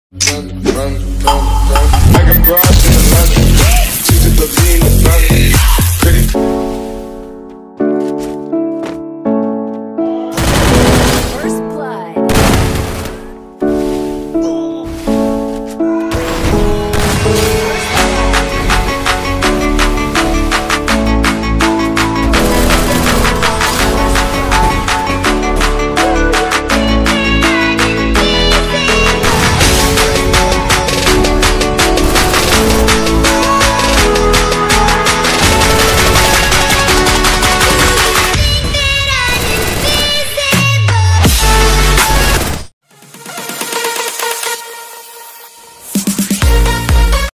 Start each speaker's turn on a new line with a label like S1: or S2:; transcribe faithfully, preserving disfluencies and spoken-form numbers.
S1: Run, run, run, run. Like a brush in London.